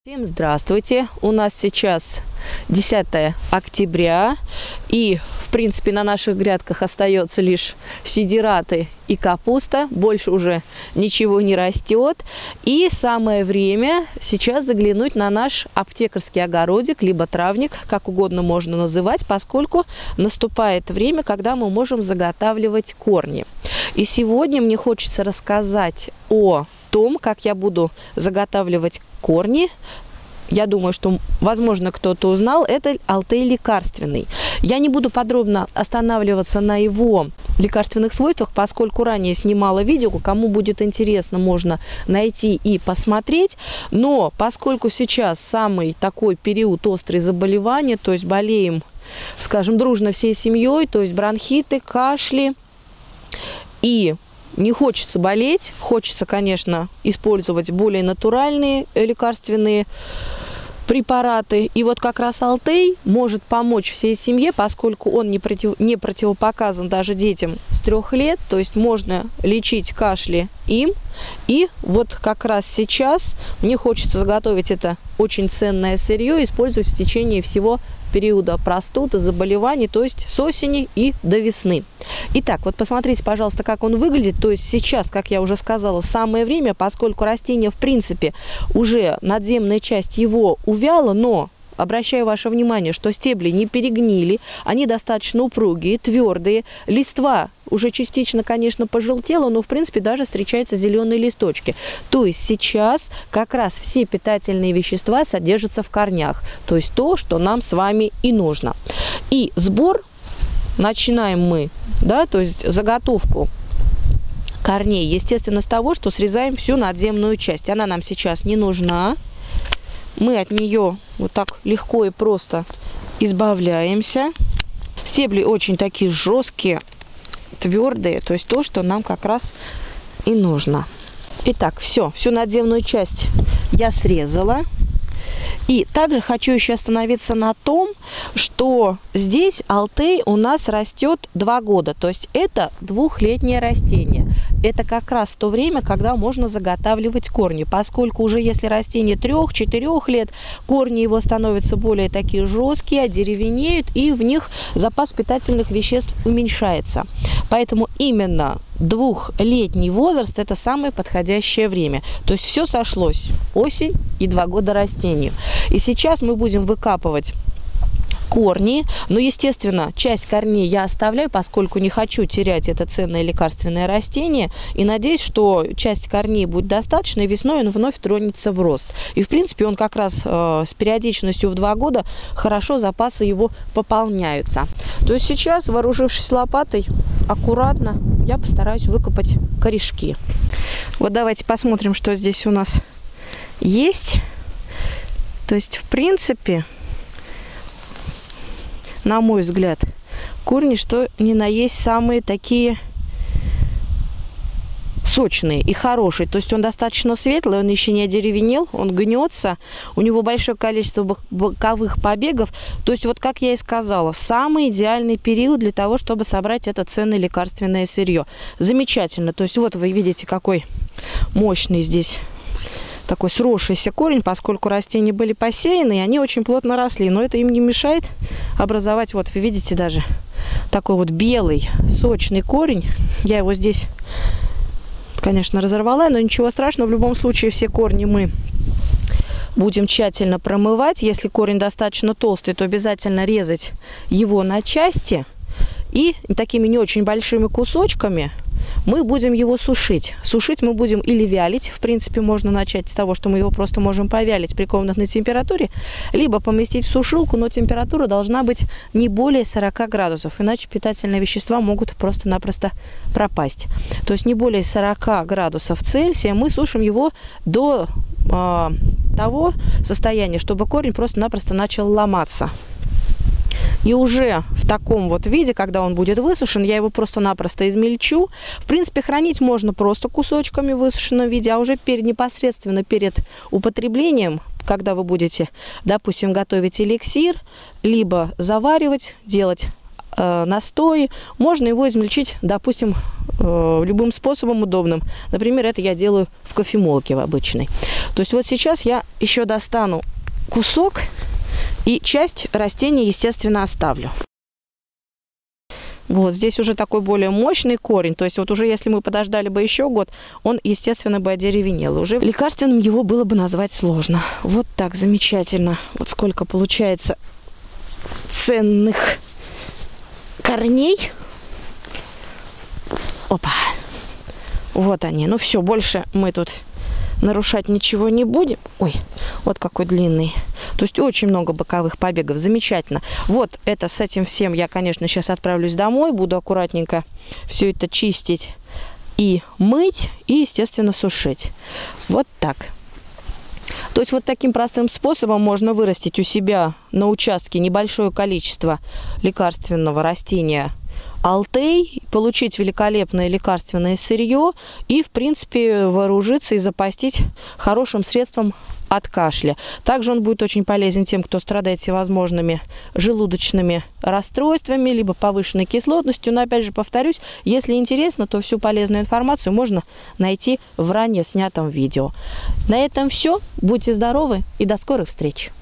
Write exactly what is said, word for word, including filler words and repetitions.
Всем здравствуйте! У нас сейчас десятое октября, и в принципе на наших грядках остается лишь сидираты и капуста, больше уже ничего не растет. И самое время сейчас заглянуть на наш аптекарский огородик, либо травник, как угодно можно называть, поскольку наступает время, когда мы можем заготавливать корни. И сегодня мне хочется рассказать о том, как я буду заготавливать корни. Я думаю, что, возможно, кто-то узнал, это Алтей лекарственный. Я не буду подробно останавливаться на его лекарственных свойствах, поскольку ранее снимала видео, кому будет интересно, можно найти и посмотреть. Но поскольку сейчас самый такой период острой заболевания, то есть болеем, скажем, дружно всей семьей, то есть бронхиты, кашли, и не хочется болеть, хочется, конечно, использовать более натуральные лекарственные препараты. И вот как раз Алтей может помочь всей семье, поскольку он не, против, не противопоказан даже детям с трех лет. То есть можно лечить кашли им. И вот как раз сейчас мне хочется заготовить это очень ценное сырье, использовать в течение всего периода простуд и заболеваний, то есть с осени и до весны. Итак, вот посмотрите, пожалуйста, как он выглядит. То есть сейчас, как я уже сказала, самое время, поскольку растение, в принципе, уже надземная часть его увяла, но обращаю ваше внимание, что стебли не перегнили, они достаточно упругие, твердые, листва уже частично, конечно, пожелтела, но, в принципе, даже встречаются зеленые листочки. То есть сейчас как раз все питательные вещества содержатся в корнях, то есть то, что нам с вами и нужно. И сбор начинаем мы, да, то есть заготовку корней, естественно, с того, что срезаем всю надземную часть. Она нам сейчас не нужна. Мы от нее вот так легко и просто избавляемся. Стебли очень такие жесткие, твердые, то есть то, что нам как раз и нужно. Итак, все, всю надземную часть я срезала. И также хочу еще остановиться на том, что здесь Алтей у нас растет два года, то есть это двухлетнее растение. Это как раз то время, когда можно заготавливать корни, поскольку уже если растение трех-четырех лет, корни его становятся более такие жесткие, одеревенеют, и в них запас питательных веществ уменьшается. Поэтому именно двухлетний возраст – это самое подходящее время. То есть все сошлось, осень и два года растению. И сейчас мы будем выкапывать корни, но, естественно, часть корней я оставляю, поскольку не хочу терять это ценное лекарственное растение, и надеюсь, что часть корней будет достаточно, и весной он вновь тронется в рост. И, в принципе, он как раз э, с периодичностью в два года хорошо запасы его пополняются. То есть сейчас, вооружившись лопатой, аккуратно я постараюсь выкопать корешки. Вот давайте посмотрим, что здесь у нас есть. То есть, в принципе, на мой взгляд, корни, что ни на есть, самые такие сочные и хорошие. То есть он достаточно светлый, он еще не одеревенел, он гнется, у него большое количество боковых побегов. То есть вот, как я и сказала, самый идеальный период для того, чтобы собрать это ценное лекарственное сырье. Замечательно. То есть вот вы видите, какой мощный здесь такой сросшийся корень, поскольку растения были посеяны, и они очень плотно росли. Но это им не мешает образовать, вот вы видите, даже такой вот белый, сочный корень. Я его здесь, конечно, разорвала, но ничего страшного. В любом случае все корни мы будем тщательно промывать. Если корень достаточно толстый, то обязательно резать его на части. И такими не очень большими кусочками мы будем его сушить. Сушить мы будем или вялить. В принципе, можно начать с того, что мы его просто можем повялить при комнатной температуре, либо поместить в сушилку, но температура должна быть не более сорока градусов, иначе питательные вещества могут просто-напросто пропасть. То есть не более сорока градусов Цельсия мы сушим его до э, того состояния, чтобы корень просто-напросто начал ломаться. И уже в таком вот виде, когда он будет высушен, я его просто-напросто измельчу. В принципе, хранить можно просто кусочками в высушенном виде, а уже перед, непосредственно перед употреблением, когда вы будете, допустим, готовить эликсир, либо заваривать, делать э, настои. Можно его измельчить, допустим, э, любым способом удобным. Например, это я делаю в кофемолке в обычной. То есть вот сейчас я еще достану кусок и часть растения, естественно, оставлю. Вот здесь уже такой более мощный корень. То есть вот уже если мы подождали бы еще год, он, естественно, бы одеревенел. Уже лекарственным его было бы назвать сложно. Вот так, замечательно. Вот сколько получается ценных корней. Опа. Вот они. Ну все, больше мы тут нарушать ничего не будем. Ой, вот какой длинный. То есть очень много боковых побегов. Замечательно. Вот это с этим всем я, конечно, сейчас отправлюсь домой. Буду аккуратненько все это чистить и мыть, и, естественно, сушить. Вот так. То есть вот таким простым способом можно вырастить у себя на участке небольшое количество лекарственного растения Алтей, получить великолепное лекарственное сырье и, в принципе, вооружиться и запастись хорошим средством от кашля. Также он будет очень полезен тем, кто страдает всевозможными желудочными расстройствами, либо повышенной кислотностью. Но, опять же, повторюсь, если интересно, то всю полезную информацию можно найти в ранее снятом видео. На этом все. Будьте здоровы и до скорых встреч!